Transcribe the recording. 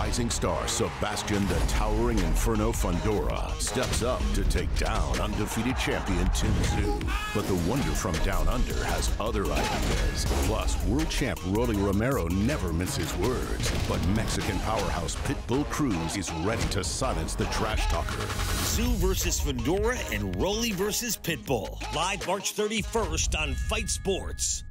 rising star Sebastian the Towering Inferno Fundora steps up to take down undefeated champion Tszyu. But the wonder from down under has other ideas. Plus, world champ Rolly Romero never minces words. But Mexican powerhouse Pitbull Cruz is ready to silence the trash talker. Tszyu versus Fendura and Rolly versus Pitbull. Live March 31st on Fight Sports.